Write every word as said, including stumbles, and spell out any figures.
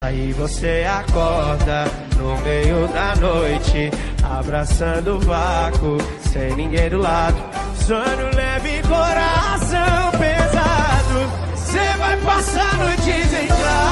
Aí você acorda no meio da noite, abraçando o vácuo, sem ninguém do lado. Sonho leve, coração pesado. Cê vai passar noites em claro.